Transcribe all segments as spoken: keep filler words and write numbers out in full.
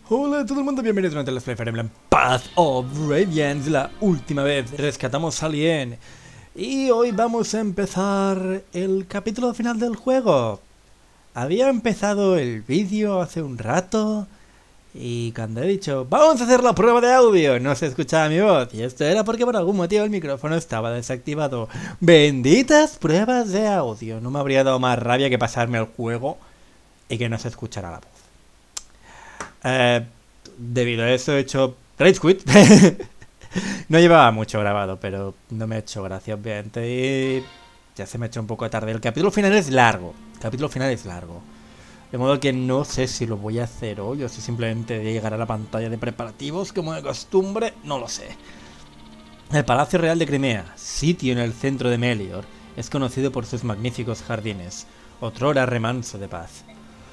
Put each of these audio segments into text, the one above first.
Hola a todo el mundo, bienvenidos a Let's Play Fire Emblem Path of Radiance. La última vez rescatamos a Lien y hoy vamos a empezar el capítulo final del juego. Había empezado el vídeo hace un rato y cuando he dicho vamos a hacer la prueba de audio no se escuchaba mi voz, y esto era porque por algún motivo el micrófono estaba desactivado. Benditas pruebas de audio, no me habría dado más rabia que pasarme el juego y que no se escuchara la voz. Eh, debido a eso he hecho Rage Quit. No llevaba mucho grabado, pero no me ha hecho gracia, obviamente, y ya se me ha hecho un poco tarde. El capítulo final es largo, el capítulo final es largo, de modo que no sé si lo voy a hacer hoy o si simplemente llegar a la pantalla de preparativos como de costumbre, no lo sé. El Palacio Real de Crimea, sitio en el centro de Melior, es conocido por sus magníficos jardines, otrora remanso de paz.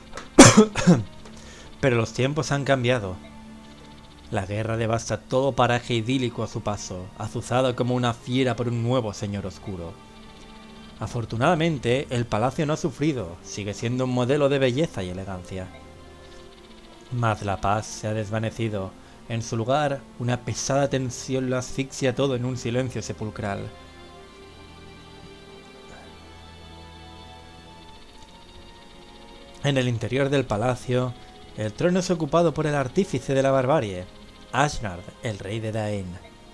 Pero los tiempos han cambiado. La guerra devasta todo paraje idílico a su paso, azuzado como una fiera por un nuevo señor oscuro. Afortunadamente, el palacio no ha sufrido, sigue siendo un modelo de belleza y elegancia. Mas la paz se ha desvanecido. En su lugar, una pesada tensión lo asfixia todo en un silencio sepulcral. En el interior del palacio, el trono es ocupado por el artífice de la barbarie, Ashnard, el rey de Daen.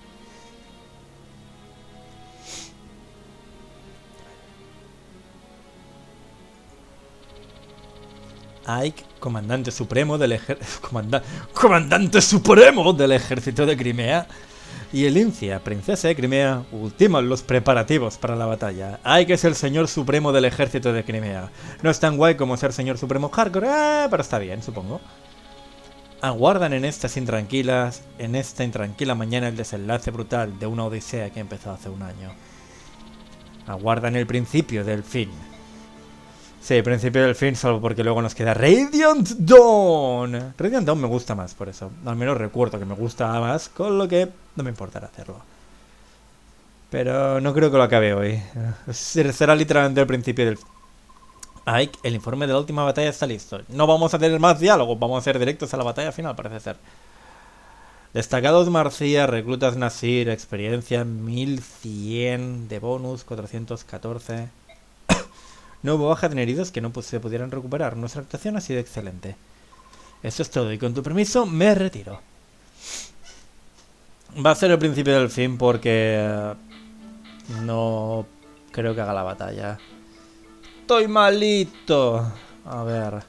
Ike, comandante supremo del ejército... Comanda comandante supremo del ejército de Crimea. Y Elincia, princesa de Crimea, ultiman los preparativos para la batalla. Ike es el señor supremo del ejército de Crimea. No es tan guay como ser señor supremo hardcore, eh, pero está bien, supongo. Aguardan en estas intranquilas, en esta intranquila mañana el desenlace brutal de una odisea que empezó hace un año. Aguardan el principio del fin. Sí, principio del fin, salvo porque luego nos queda Radiant Dawn. Radiant Dawn me gusta más, por eso. Al menos recuerdo que me gusta más, con lo que no me importará hacerlo. Pero no creo que lo acabe hoy. Será literalmente el principio del... Ike, el informe de la última batalla está listo. No vamos a tener más diálogos, vamos a hacer directos a la batalla final, parece ser. Destacados Marcia, reclutas Nasir, experiencia mil cien de bonus, cuatrocientos catorce. No hubo bajas ni heridos que no se pudieran recuperar. Nuestra actuación ha sido excelente. Eso es todo y con tu permiso me retiro. Va a ser el principio del fin porque no creo que haga la batalla. Estoy malito. A ver.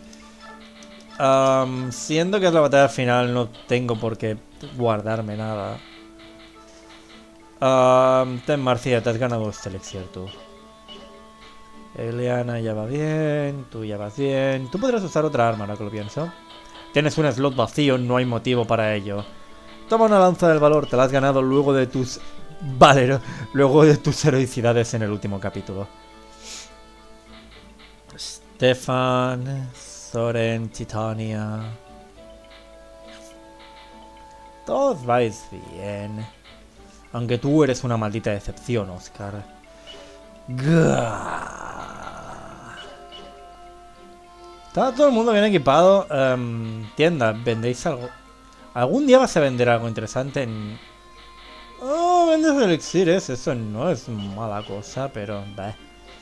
Um, siendo que es la batalla final no tengo por qué guardarme nada. Um, ten Marcia, te has ganado este elixir tú. Eliana ya va bien, tú ya vas bien. Tú podrás usar otra arma, ahora que lo pienso. Tienes un slot vacío, no hay motivo para ello. Toma una lanza del valor, te la has ganado luego de tus... Valero, luego de tus heroicidades en el último capítulo. Stefan, Soren, Titania. Todos vais bien. Aunque tú eres una maldita decepción, Oscar. Gah. Está todo el mundo bien equipado. Um, tienda, ¿vendéis algo? ¿Algún día vas a vender algo interesante en...? Oh, vendes elixires. Eso no es mala cosa, pero... Bah.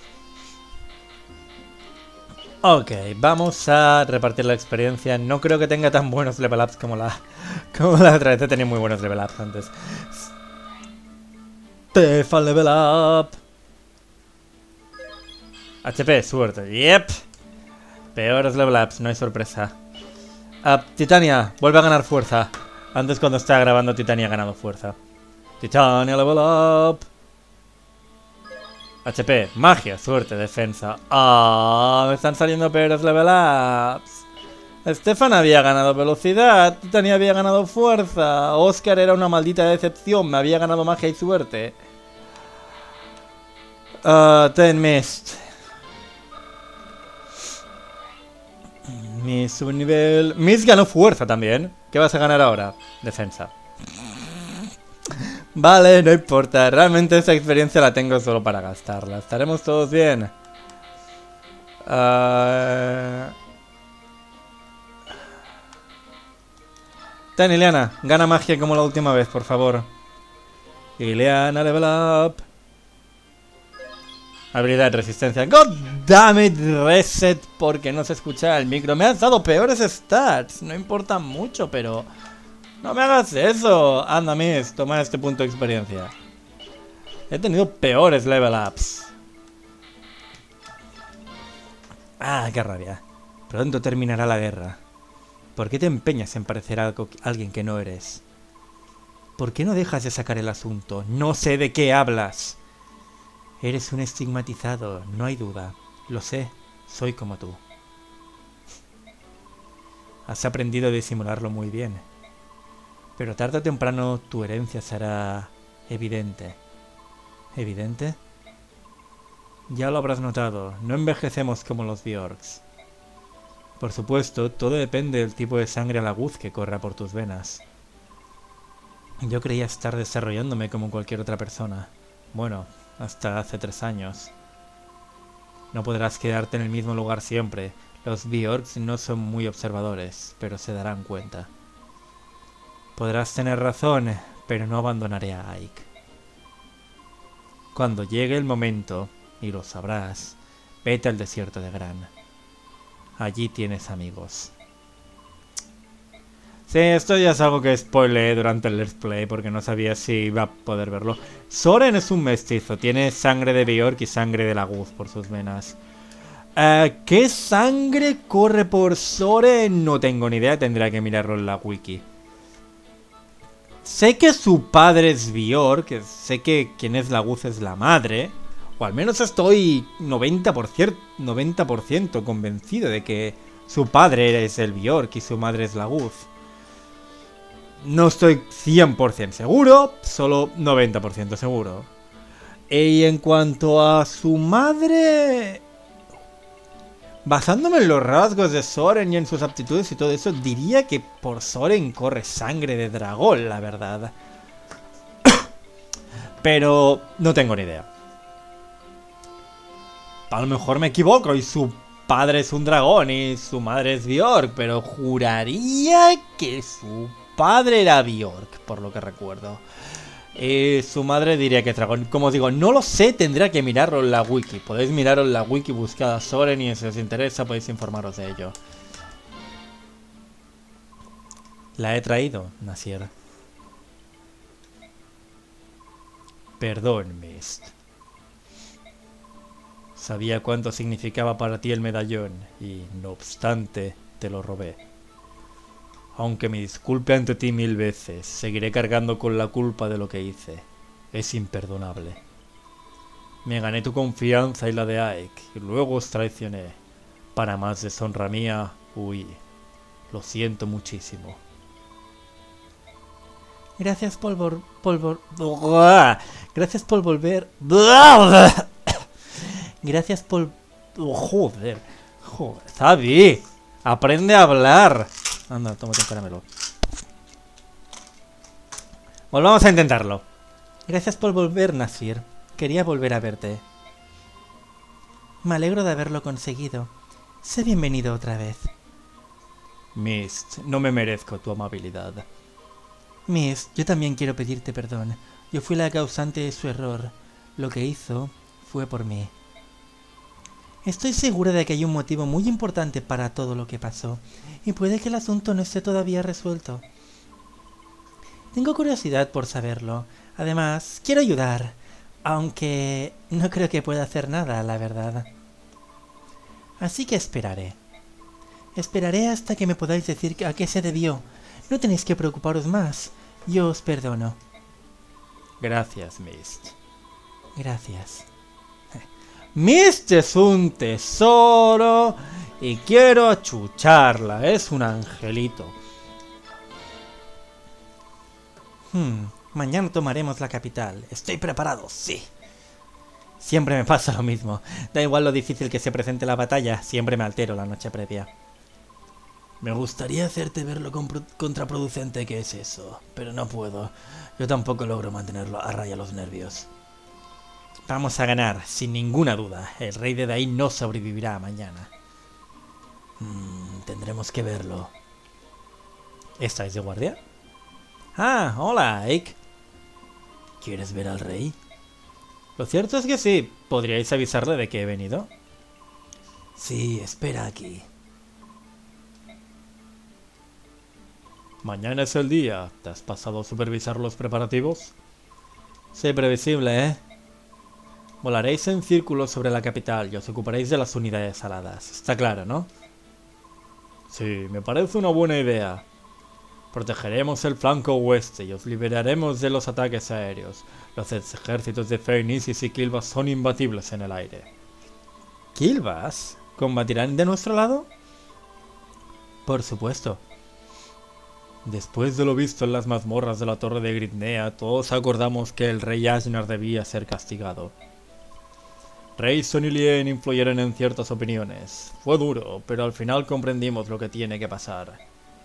Ok, vamos a repartir la experiencia. No creo que tenga tan buenos level ups como la... Como la otra vez. He tenido muy buenos level ups antes. Stefan level up. H P, suerte. Yep. Peores level ups, no hay sorpresa. Uh, Titania, vuelve a ganar fuerza. Antes cuando estaba grabando Titania ha ganado fuerza. Titania level up. H P, magia, suerte, defensa. Ah, me están saliendo peores level ups. Stefan había ganado velocidad. Titania había ganado fuerza. Oscar era una maldita decepción. Me había ganado magia y suerte. Uh, ten Mist. Mi subnivel... Miss ganó fuerza también. ¿Qué vas a ganar ahora? Defensa. Vale, no importa. Realmente esa experiencia la tengo solo para gastarla. Estaremos todos bien. Uh... Ten, Ileana, gana magia como la última vez, por favor. Ileana, level up. Habilidad, resistencia. God damn it, reset, porque no se escucha el micro. Me has dado peores stats. No importa mucho, pero... no me hagas eso. Anda, Miss, toma este punto de experiencia. He tenido peores level ups. Ah, qué rabia. Pronto terminará la guerra. ¿Por qué te empeñas en parecer algo, alguien que no eres? ¿Por qué no dejas de sacar el asunto? No sé de qué hablas. Eres un estigmatizado, no hay duda. Lo sé, soy como tú. Has aprendido a disimularlo muy bien. Pero tarde o temprano tu herencia será evidente. ¿Evidente? Ya lo habrás notado, no envejecemos como los Bjorks. Por supuesto, todo depende del tipo de sangre halaguz que corra por tus venas. Yo creía estar desarrollándome como cualquier otra persona. Bueno, hasta hace tres años. No podrás quedarte en el mismo lugar siempre. Los Bjorks no son muy observadores, pero se darán cuenta. Podrás tener razón, pero no abandonaré a Ike. Cuando llegue el momento, y lo sabrás, vete al desierto de Gran. Allí tienes amigos. Sí, esto ya es algo que spoileé durante el Let's Play porque no sabía si iba a poder verlo. Soren es un mestizo, tiene sangre de Bjork y sangre de Laguz por sus venas. Uh, ¿Qué sangre corre por Soren? No tengo ni idea, tendría que mirarlo en la wiki. Sé que su padre es Bjork, sé que quien es Laguz es la madre. O al menos estoy noventa por ciento, noventa por ciento convencido de que su padre es el Bjork y su madre es Laguz. No estoy cien por ciento seguro, solo noventa por ciento seguro. Y en cuanto a su madre... basándome en los rasgos de Soren y en sus aptitudes y todo eso, diría que por Soren corre sangre de dragón, la verdad. Pero no tengo ni idea. A lo mejor me equivoco y su padre es un dragón y su madre es Bjork, pero juraría que su padre era Bjork, por lo que recuerdo. Y su madre diría que es dragón. Como os digo, no lo sé, tendrá que mirarlo en la wiki. Podéis mirarlo en la wiki, buscad a Soren y si os interesa podéis informaros de ello. La he traído, Nasir. Perdón, Mist. Sabía cuánto significaba para ti el medallón y, no obstante, te lo robé. Aunque me disculpe ante ti mil veces, seguiré cargando con la culpa de lo que hice. Es imperdonable. Me gané tu confianza y la de Ike, y luego os traicioné. Para más deshonra mía, huí. Lo siento muchísimo. Gracias por vol... por vol... Gracias por volver... Gracias por... Joder. Joder. Zabi. Aprende a hablar. Anda, tómate un caramelo. Volvamos a intentarlo. Gracias por volver, Nasir. Quería volver a verte. Me alegro de haberlo conseguido. Sé bienvenido otra vez. Mist, no me merezco tu amabilidad. Mist, yo también quiero pedirte perdón. Yo fui la causante de su error. Lo que hizo fue por mí. Estoy segura de que hay un motivo muy importante para todo lo que pasó, y puede que el asunto no esté todavía resuelto. Tengo curiosidad por saberlo. Además, quiero ayudar, aunque no creo que pueda hacer nada, la verdad. Así que esperaré. Esperaré hasta que me podáis decir a qué se debió. No tenéis que preocuparos más. Yo os perdono. Gracias, Mist. Gracias. Mist es un tesoro y quiero achucharla. Es un angelito. Hmm, mañana tomaremos la capital. Estoy preparado, sí. Siempre me pasa lo mismo. Da igual lo difícil que se presente la batalla, siempre me altero la noche previa. Me gustaría hacerte ver lo contraproducente que es eso, pero no puedo. Yo tampoco logro mantenerlo a raya los nervios. Vamos a ganar, sin ninguna duda. El rey de Dai no sobrevivirá mañana. Mm, tendremos que verlo. ¿Estáis de guardia? Ah, hola, Ike. ¿Quieres ver al rey? Lo cierto es que sí. ¿Podríais avisarle de que he venido? Sí, espera aquí. Mañana es el día. ¿Te has pasado a supervisar los preparativos? Sí, previsible, ¿eh? Volaréis en círculo sobre la capital y os ocuparéis de las unidades aladas. Está claro, ¿no? Sí, me parece una buena idea. Protegeremos el flanco oeste y os liberaremos de los ataques aéreos. Los ejércitos de Phoenix y Kilvas son imbatibles en el aire. ¿Kilvas? ¿Combatirán de nuestro lado? Por supuesto. Después de lo visto en las mazmorras de la Torre de Gridnea, todos acordamos que el rey Ashnar debía ser castigado. Rayson y Lien influyeron en ciertas opiniones. Fue duro, pero al final comprendimos lo que tiene que pasar.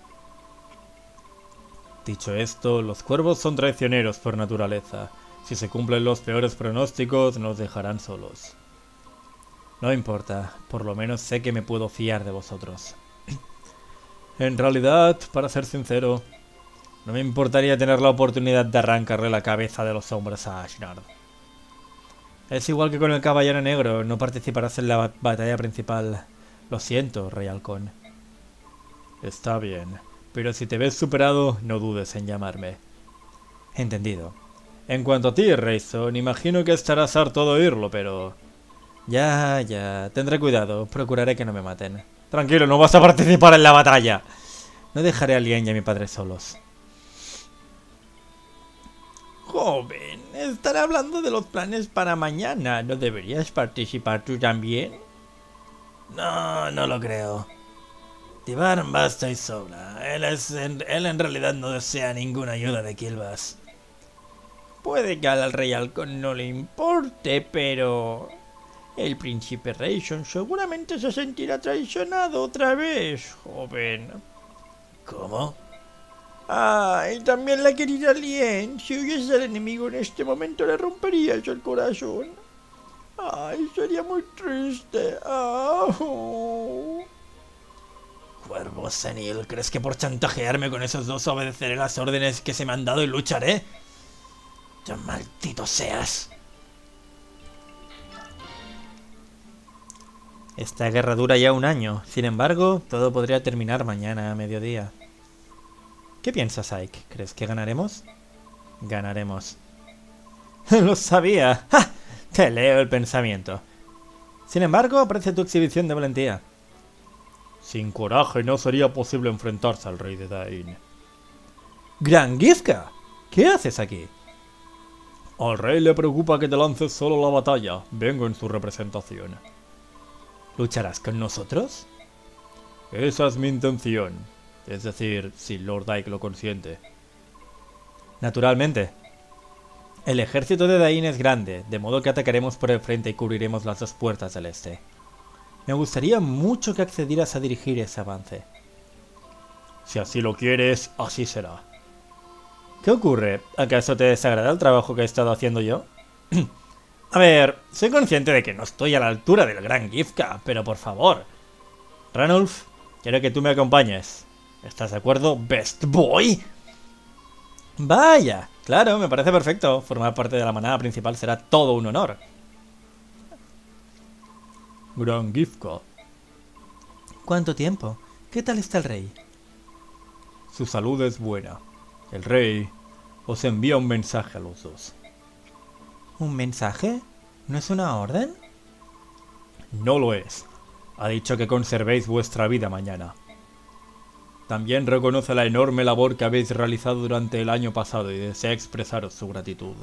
Dicho esto, los cuervos son traicioneros por naturaleza. Si se cumplen los peores pronósticos, nos dejarán solos. No importa, por lo menos sé que me puedo fiar de vosotros. En realidad, para ser sincero, no me importaría tener la oportunidad de arrancarle la cabeza de los hombres a Ashnar. Es igual que con el Caballero Negro, no participarás en la bat- batalla principal. Lo siento, Rey Halcón. Está bien, pero si te ves superado, no dudes en llamarme. Entendido. En cuanto a ti, Rayson, imagino que estarás harto de oírlo, pero... Ya, ya, tendré cuidado, procuraré que no me maten. Tranquilo, no vas a participar en la batalla. No dejaré a Lien y a mi padre solos. Joven, estaré hablando de los planes para mañana. ¿No deberías participar tú también? No, no lo creo. Tibarn basta y sobra. Él, es en, él en realidad no desea ninguna ayuda de Kilvas. Puede que al rey Halcón no le importe, pero... El príncipe Rayson seguramente se sentirá traicionado otra vez, joven. ¿Cómo? Ah, y también la querida Lien. Si huyese al enemigo en este momento le romperías el corazón. Ay, sería muy triste. Ah, oh. Cuervo senil, ¿crees que por chantajearme con esos dos obedeceré las órdenes que se me han dado y lucharé? ¡Ya maldito seas! Esta guerra dura ya un año. Sin embargo, todo podría terminar mañana a mediodía. ¿Qué piensas, Ike? ¿Crees que ganaremos? Ganaremos. ¡Lo sabía! ¡Ja! Te leo el pensamiento. Sin embargo, aprecio tu exhibición de valentía. Sin coraje no sería posible enfrentarse al rey de Dain. ¡Gran Gifka! ¿Qué haces aquí? Al rey le preocupa que te lances solo a la batalla. Vengo en su representación. ¿Lucharás con nosotros? Esa es mi intención. Es decir, si Lord Ike lo consiente. Naturalmente. El ejército de Dain es grande, de modo que atacaremos por el frente y cubriremos las dos puertas del este. Me gustaría mucho que accedieras a dirigir ese avance. Si así lo quieres, así será. ¿Qué ocurre? ¿Acaso te desagrada el trabajo que he estado haciendo yo? A ver, soy consciente de que no estoy a la altura del gran Gifka, pero por favor. Ranulf, quiero que tú me acompañes. ¿Estás de acuerdo, Best Boy? Vaya, claro, me parece perfecto. Formar parte de la manada principal será todo un honor. Gran Gifka. ¿Cuánto tiempo? ¿Qué tal está el rey? Su salud es buena. El rey os envía un mensaje a los dos. ¿Un mensaje? ¿No es una orden? No lo es. Ha dicho que conservéis vuestra vida mañana. También reconoce la enorme labor que habéis realizado durante el año pasado y desea expresaros su gratitud.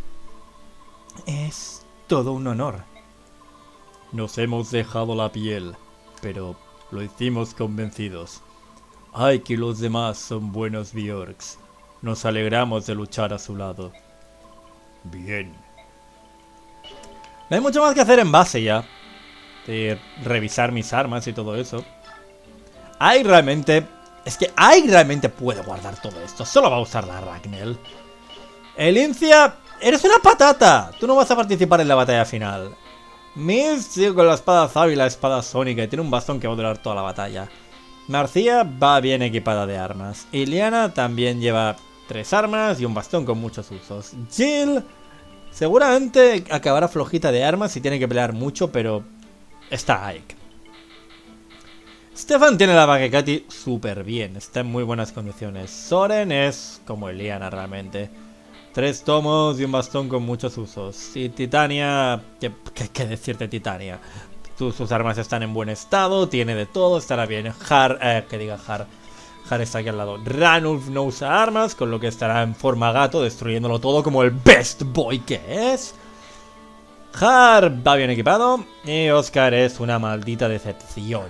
Es todo un honor. Nos hemos dejado la piel, pero lo hicimos convencidos. Ike y los demás son buenos Bjorks. Nos alegramos de luchar a su lado. Bien. No hay mucho más que hacer en base ya. De revisar mis armas y todo eso. Hay realmente... Es que hay realmente puede guardar todo esto. Solo va a usar la Ragnell. Elincia, eres una patata. Tú no vas a participar en la batalla final. Mist sigue con la espada Zav y la espada sónica y tiene un bastón que va a durar toda la batalla. Marcia va bien equipada de armas. Y Liana también lleva tres armas y un bastón con muchos usos. Jill seguramente acabará flojita de armas y tiene que pelear mucho, pero está Ike. Stefan tiene la Bagekati súper bien, está en muy buenas condiciones. Soren es como Eliana realmente. Tres tomos y un bastón con muchos usos. Y Titania, ¿qué, qué, qué decirte Titania? Sus, sus armas están en buen estado, tiene de todo, estará bien. Har, eh, que diga Har. Har está aquí al lado. Ranulf no usa armas, con lo que estará en forma gato, destruyéndolo todo como el best boy que es. Har va bien equipado y Oscar es una maldita decepción.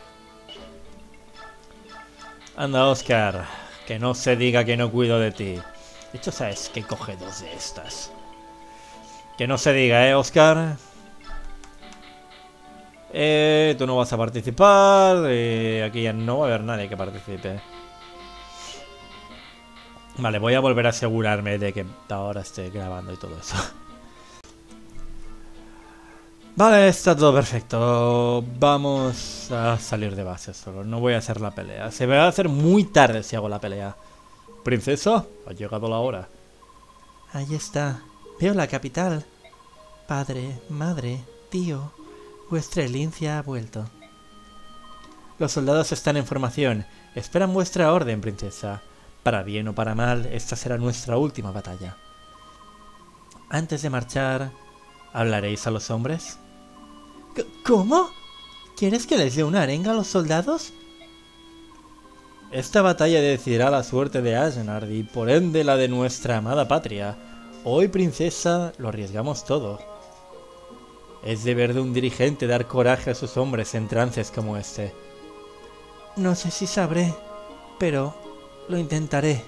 Anda, Oscar, que no se diga que no cuido de ti. De hecho, ¿sabes que coge dos de estas? Que no se diga, ¿eh, Oscar? Eh, tú no vas a participar. Eh, aquí ya no va a haber nadie que participe. Vale, voy a volver a asegurarme de que ahora esté grabando y todo eso. Vale, está todo perfecto. Vamos a salir de base solo. No voy a hacer la pelea. Se me va a hacer muy tarde si hago la pelea. Princesa, ha llegado la hora. Ahí está. Veo la capital. Padre, madre, tío. Vuestra Elincia ha vuelto. Los soldados están en formación. Esperan vuestra orden, princesa. Para bien o para mal, esta será nuestra última batalla. Antes de marchar, ¿hablaréis a los hombres? ¿Cómo? ¿Quieres que les dé una arenga a los soldados? Esta batalla decidirá la suerte de Asgard y por ende la de nuestra amada patria. Hoy, princesa, lo arriesgamos todo. Es deber de un dirigente dar coraje a sus hombres en trances como este. No sé si sabré, pero lo intentaré.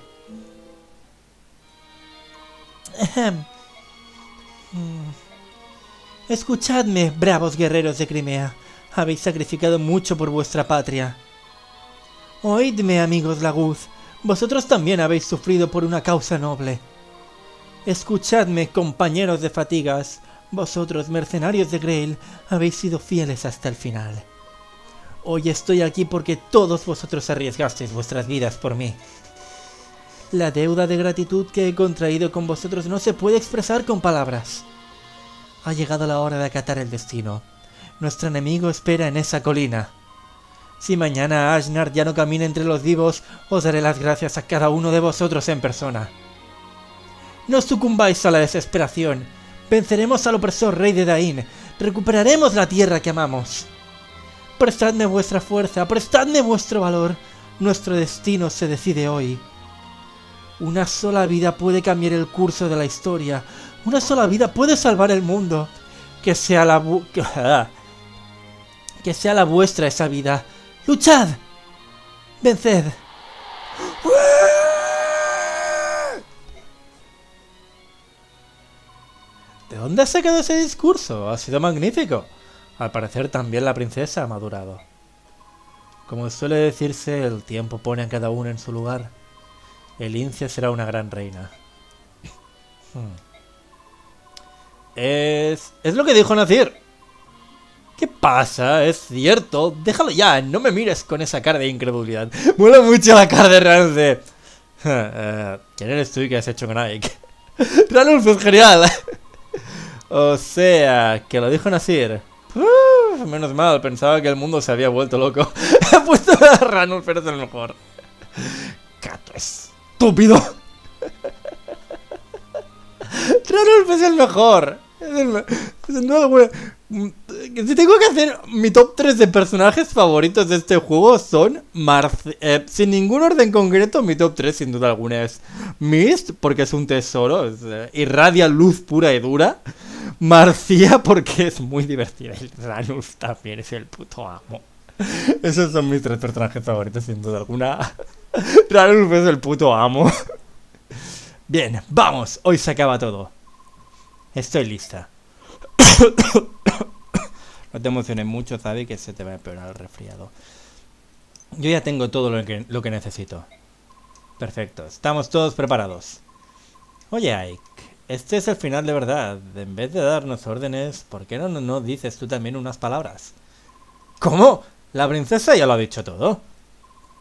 Escuchadme, bravos guerreros de Crimea. Habéis sacrificado mucho por vuestra patria. Oídme, amigos Laguz. Vosotros también habéis sufrido por una causa noble. Escuchadme, compañeros de fatigas. Vosotros, mercenarios de Grail, habéis sido fieles hasta el final. Hoy estoy aquí porque todos vosotros arriesgasteis vuestras vidas por mí. La deuda de gratitud que he contraído con vosotros no se puede expresar con palabras. Ha llegado la hora de acatar el destino. Nuestro enemigo espera en esa colina. Si mañana Asgard ya no camina entre los vivos, os daré las gracias a cada uno de vosotros en persona. No sucumbáis a la desesperación. Venceremos al opresor rey de Dain. Recuperaremos la tierra que amamos. Prestadme vuestra fuerza, prestadme vuestro valor. Nuestro destino se decide hoy. Una sola vida puede cambiar el curso de la historia. Una sola vida puede salvar el mundo. Que sea la bu que sea la vuestra esa vida. ¡Luchad! ¡Venced! ¿De dónde has sacado ese discurso? Ha sido magnífico. Al parecer también la princesa ha madurado. Como suele decirse, el tiempo pone a cada uno en su lugar. Elincia será una gran reina. Hmm. Es... es lo que dijo Nazir. ¿Qué pasa? Es cierto. Déjalo ya, no me mires con esa cara de incredulidad. Mola mucho la cara de Ranulf de... uh, ¿Quién eres tú y qué has hecho con Ike? Ranulf es genial. O sea, que lo dijo Nazir. Uh, menos mal, pensaba que el mundo se había vuelto loco. He puesto a Ranulf, pero es el mejor. Gato estúpido. Ranulf es el mejor. Es el me no, bueno, si tengo que hacer mi top tres de personajes favoritos de este juego son Marci eh, sin ningún orden concreto, mi top tres sin duda alguna es Mist, porque es un tesoro, es, eh, irradia luz pura y dura. Marcia, porque es muy divertida. Y Ranulf también es el puto amo. Esos son mis tres personajes favoritos sin duda alguna. Ranulf es el puto amo. Bien, vamos, hoy se acaba todo. Estoy lista. No te emociones mucho, Zabi, que se te va a empeorar el resfriado. Yo ya tengo todo lo que, lo que necesito. Perfecto, estamos todos preparados. Oye, Ike, este es el final de verdad. En vez de darnos órdenes, ¿por qué no, no dices tú también unas palabras? ¿Cómo? La princesa ya lo ha dicho todo.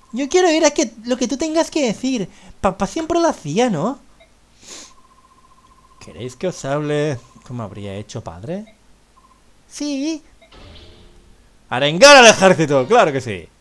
Yo quiero ir a que, lo que tú tengas que decir. Papá siempre lo hacía, ¿no? ¿Queréis que os hable como habría hecho padre? Sí. ¡Arengar al ejército! ¡Claro que sí!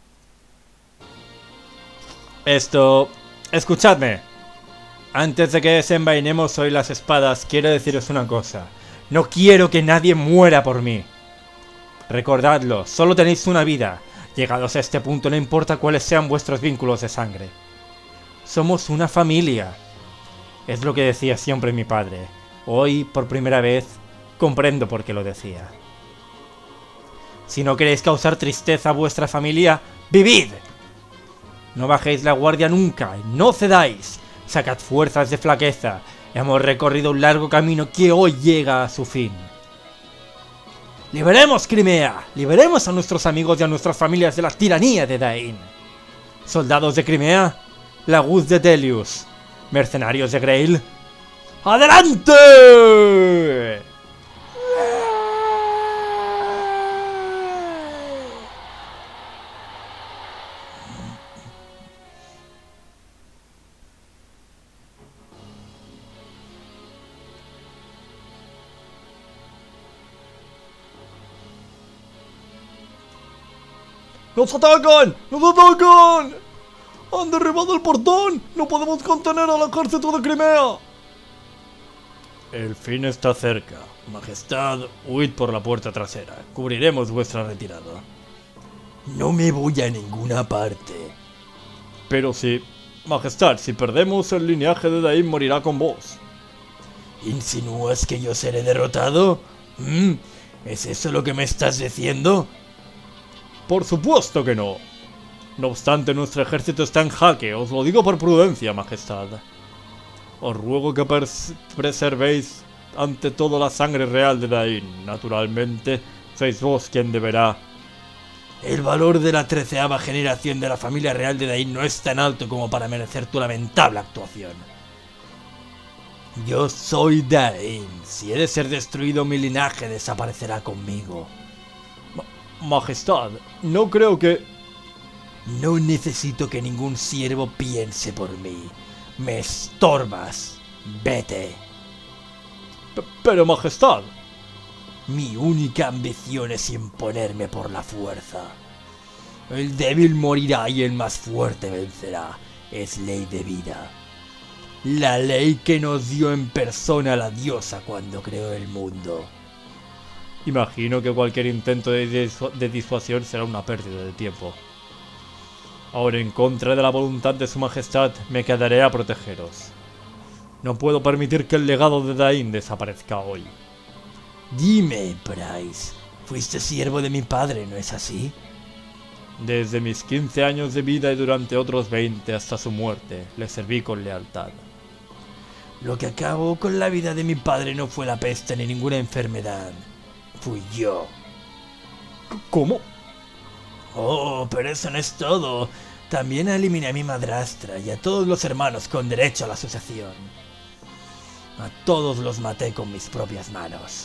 Esto... Escuchadme. Antes de que desenvainemos hoy las espadas, quiero deciros una cosa. No quiero que nadie muera por mí. Recordadlo, solo tenéis una vida. Llegados a este punto, no importa cuáles sean vuestros vínculos de sangre. Somos una familia. Es lo que decía siempre mi padre. Hoy, por primera vez, comprendo por qué lo decía. Si no queréis causar tristeza a vuestra familia, ¡vivid! No bajéis la guardia nunca, no cedáis. Sacad fuerzas de flaqueza. Hemos recorrido un largo camino que hoy llega a su fin. ¡Liberemos Crimea! ¡Liberemos a nuestros amigos y a nuestras familias de la tiranía de Dain! Soldados de Crimea, Laguz de Delius, mercenarios de Grail, ¡adelante! ¡Nos atacan! ¡Nos atacan! ¡Han derribado el portón! ¡No podemos contener al ejército de Crimea! El fin está cerca. Majestad, huid por la puerta trasera. Cubriremos vuestra retirada. No me voy a ninguna parte. Pero si... Majestad, si perdemos, el linaje de Dain morirá con vos. ¿Insinúas que yo seré derrotado? ¿Mm? ¿Es eso lo que me estás diciendo? Por supuesto que no. No obstante, nuestro ejército está en jaque. Os lo digo por prudencia, majestad. Os ruego que preservéis ante todo la sangre real de Dain. Naturalmente, sois vos quien deberá. El valor de la treceava generación de la familia real de Dain no es tan alto como para merecer tu lamentable actuación. Yo soy Dain. Si he de ser destruido, mi linaje desaparecerá conmigo. Majestad, no creo que... No necesito que ningún siervo piense por mí. Me estorbas. Vete. P pero, majestad... Mi única ambición es imponerme por la fuerza. El débil morirá y el más fuerte vencerá. Es ley de vida. La ley que nos dio en persona la diosa cuando creó el mundo. Imagino que cualquier intento de, disu de disuasión será una pérdida de tiempo. Ahora, en contra de la voluntad de su majestad, me quedaré a protegeros. No puedo permitir que el legado de Dain desaparezca hoy. Dime, Bryce, fuiste siervo de mi padre, ¿no es así? Desde mis quince años de vida y durante otros veinte hasta su muerte, le serví con lealtad. Lo que acabó con la vida de mi padre no fue la peste ni ninguna enfermedad. Fui yo. ¿Cómo? Oh, pero eso no es todo. También eliminé a mi madrastra y a todos los hermanos con derecho a la sucesión. A todos los maté con mis propias manos.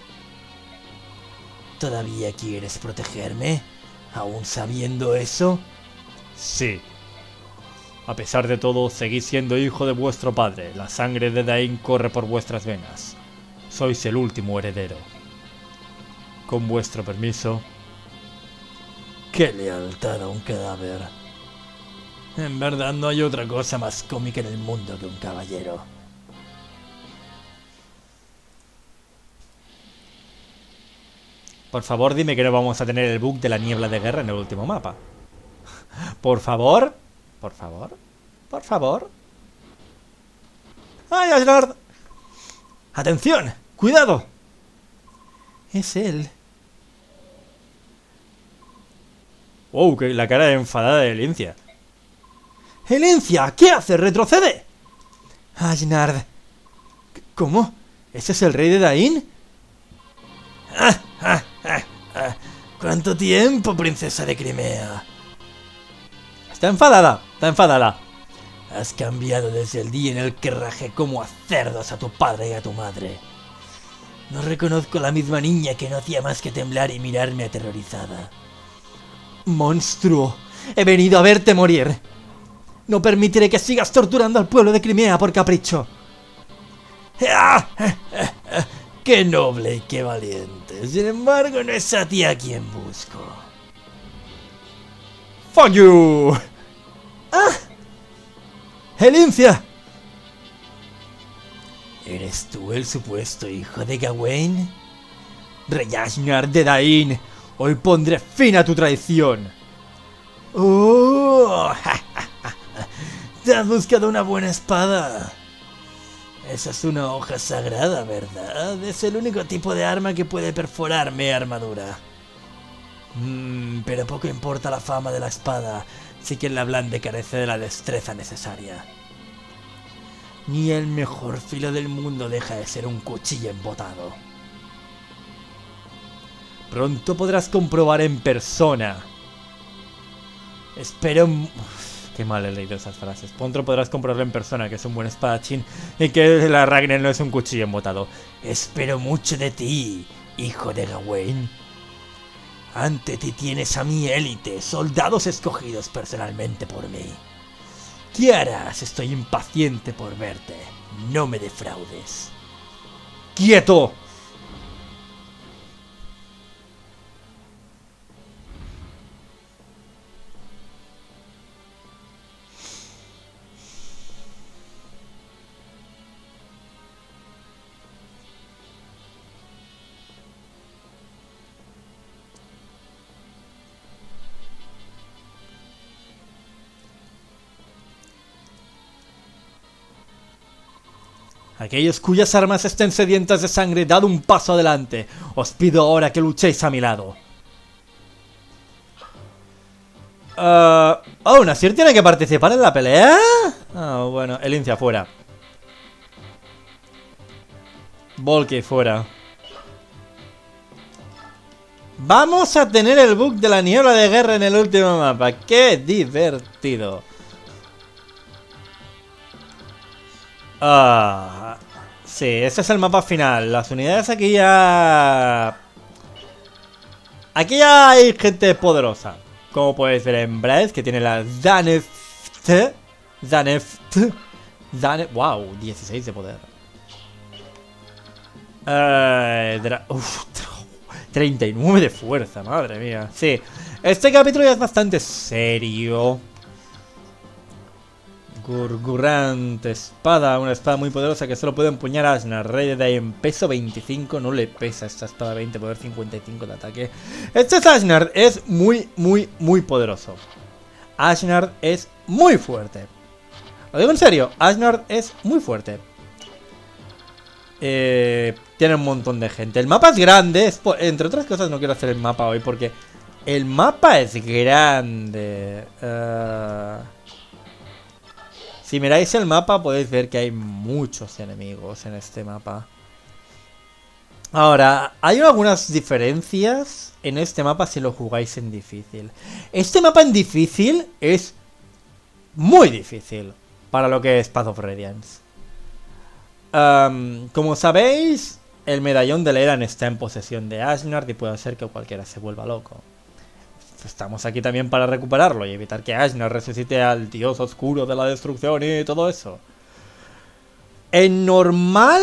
¿Todavía quieres protegerme? ¿Aún sabiendo eso? Sí. A pesar de todo, seguís siendo hijo de vuestro padre. La sangre de Dain corre por vuestras venas. Sois el último heredero. Con vuestro permiso. ¡Qué lealtad a un cadáver! En verdad no hay otra cosa más cómica en el mundo que un caballero. Por favor, dime que no vamos a tener el bug de la niebla de guerra en el último mapa. Por favor. Por favor. Por favor. ¡Ay, Asgard! ¡Atención! ¡Cuidado! Es él. ¡Wow! Que la cara enfadada de Elincia. ¡Elincia! ¿Qué haces? ¡Retrocede! Asgard. ¿Cómo? ¿Ese es el rey de Dain? ¡Ah! ¡Ah! ¡Ah! ¡Ah! ¿Cuánto tiempo, princesa de Crimea? Está enfadada. Está enfadada. Has cambiado desde el día en el que rajé como a cerdos a tu padre y a tu madre. No reconozco a la misma niña que no hacía más que temblar y mirarme aterrorizada. ¡Monstruo! He venido a verte morir. No permitiré que sigas torturando al pueblo de Crimea por capricho. ¡Qué noble y qué valiente! Sin embargo, no es a ti a quien busco. ¡Fuck you! ¡Ah! ¡Elincia! ¿Eres tú el supuesto hijo de Gawain? Rey Ashnar de Dain, hoy pondré fin a tu traición. ¡Oh! ¿Te has buscado una buena espada? Esa es una hoja sagrada, ¿verdad? Es el único tipo de arma que puede perforar mi armadura. Mm, pero poco importa la fama de la espada si quien la blande carece de la destreza necesaria. Ni el mejor filo del mundo deja de ser un cuchillo embotado. Pronto podrás comprobar en persona. Espero... Qué mal he leído esas frases. Pronto podrás comprobar en persona que es un buen espadachín y que la Ragnar no es un cuchillo embotado. Espero mucho de ti, hijo de Gawain. Ante ti tienes a mi élite, soldados escogidos personalmente por mí. ¿Qué harás? Estoy impaciente por verte. No me defraudes. ¡Quieto! Aquellos cuyas armas estén sedientas de sangre, dad un paso adelante. Os pido ahora que luchéis a mi lado. Uh, oh, ¿Nasir tiene que participar en la pelea? Ah, oh, bueno, Elincia fuera. Volky fuera. Vamos a tener el bug de la niebla de guerra en el último mapa. ¡Qué divertido! Ah, sí, este es el mapa final. Las unidades aquí ya... Aquí ya hay gente poderosa. Como podéis ver en Brace, que tiene la Zaneft. Zaneft. Zaneft. Wow, dieciséis de poder. Uh, uf, treinta y nueve de fuerza, madre mía. Sí, este capítulo ya es bastante serio. Gurgurante espada, una espada muy poderosa que solo puede empuñar a Ashnar. Rey de Dain, peso veinticinco, no le pesa esta espada veinte, poder cincuenta y cinco de ataque. Este es Ashnar, es muy, muy, muy poderoso. Ashnar es muy fuerte. Lo digo en serio, Ashnar es muy fuerte. Eh, tiene un montón de gente. El mapa es grande, es entre otras cosas no quiero hacer el mapa hoy porque el mapa es grande. Uh... Si miráis el mapa podéis ver que hay muchos enemigos en este mapa. Ahora, hay algunas diferencias en este mapa si lo jugáis en difícil. Este mapa en difícil es muy difícil para lo que es Path of Radiance. Um, como sabéis, el medallón del Eran está en posesión de Ashnar y puede hacer que cualquiera se vuelva loco. Estamos aquí también para recuperarlo y evitar que Ashnar resucite al dios oscuro de la destrucción y todo eso. En normal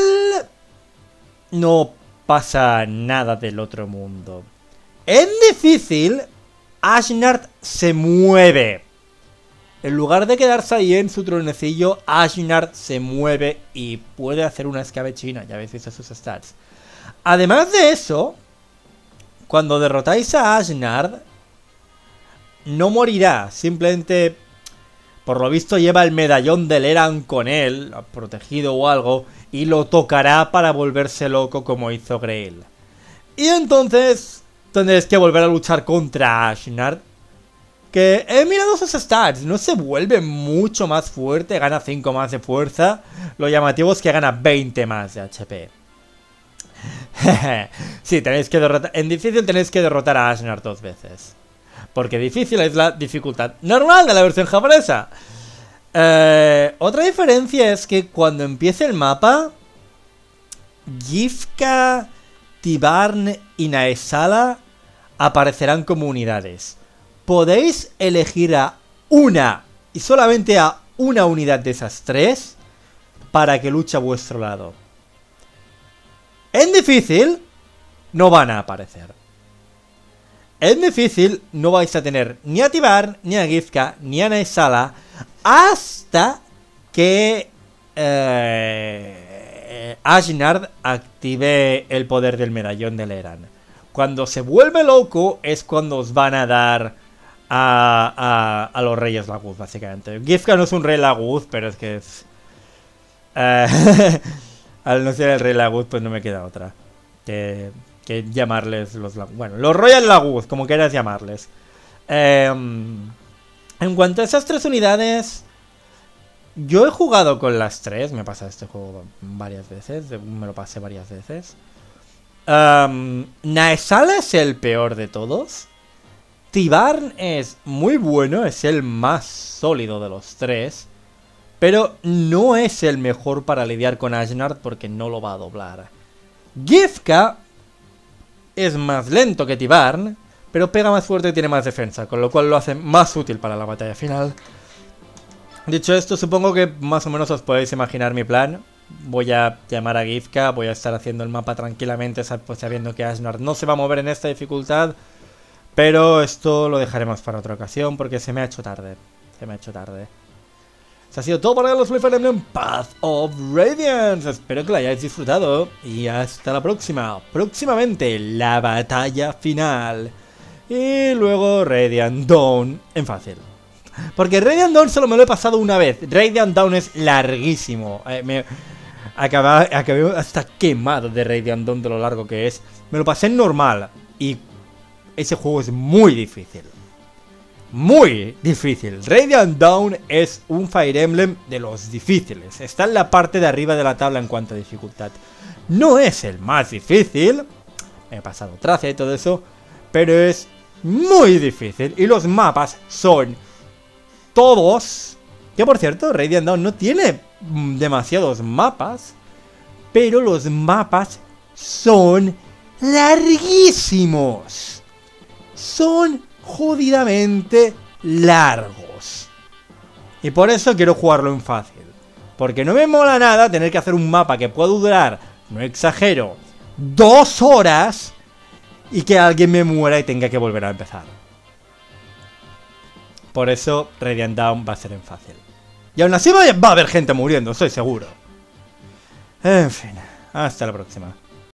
no pasa nada del otro mundo. En difícil, Ashnar se mueve. En lugar de quedarse ahí en su tronecillo, Ashnar se mueve y puede hacer una escabechina. Ya habéis visto sus stats. Además de eso, cuando derrotáis a Ashnar, no morirá, simplemente, por lo visto lleva el medallón del Eran con él, protegido o algo, y lo tocará para volverse loco como hizo Grail. Y entonces tendréis que volver a luchar contra Ashnar, que he mirado sus stats, no se vuelve mucho más fuerte, gana cinco más de fuerza, lo llamativo es que gana veinte más de H P. Sí, tenéis que derrotar, en difícil tenéis que derrotar a Ashnar dos veces. Porque difícil es la dificultad normal de la versión japonesa. Eh, otra diferencia es que cuando empiece el mapa, Gifka, Tibarn y Naesala aparecerán como unidades. podéis elegir a una y solamente a una unidad de esas tres para que luche a vuestro lado. En difícil no van a aparecer. En difícil no vais a tener ni a Tibarn, ni a Gifka, ni a Naesala hasta que eh, Ashnard active el poder del medallón de Leran. Cuando se vuelve loco es cuando os van a dar a, a, a los reyes Laguz, básicamente. Gifka no es un rey Laguz, pero es que es... Eh, al no ser el rey Laguz, pues no me queda otra que, que llamarles los Laguz. Bueno, los Royal Laguz, como quieras llamarles. Eh, en cuanto a esas tres unidades, yo he jugado con las tres. Me he pasado este juego varias veces. Me lo pasé varias veces. Um, Naesala es el peor de todos. Tibarn es muy bueno, es el más sólido de los tres. Pero no es el mejor para lidiar con Ashnard porque no lo va a doblar. Gifka es más lento que Tibarn, pero pega más fuerte y tiene más defensa, con lo cual lo hace más útil para la batalla final. Dicho esto, supongo que más o menos os podéis imaginar mi plan. Voy a llamar a Gifka, voy a estar haciendo el mapa tranquilamente, pues sabiendo que Ashnard no se va a mover en esta dificultad. Pero esto lo dejaremos para otra ocasión porque se me ha hecho tarde. Se me ha hecho tarde. Eso ha sido todo para los Fire Emblem Path of Radiance. Espero que lo hayáis disfrutado y hasta la próxima. Próximamente la batalla final. Y luego Radiant Dawn en fácil. Porque Radiant Dawn solo me lo he pasado una vez. Radiant Dawn es larguísimo. Eh, me acabé, acabé hasta quemado de Radiant Dawn de lo largo que es. Me lo pasé en normal. Y ese juego es muy difícil. Muy difícil. Radiant Dawn es un Fire Emblem de los difíciles. Está en la parte de arriba de la tabla en cuanto a dificultad. No es el más difícil. Me he pasado Tracia y todo eso. Pero es muy difícil. Y los mapas son todos. Que por cierto, Radiant Dawn no tiene demasiados mapas. Pero los mapas son larguísimos. Son jodidamente largos. Y por eso quiero jugarlo en fácil. Porque no me mola nada tener que hacer un mapa que pueda durar, no exagero, dos horas y que alguien me muera y tenga que volver a empezar. Por eso Radiant Dawn va a ser en fácil. Y aún así va a haber gente muriendo, estoy seguro. En fin, hasta la próxima.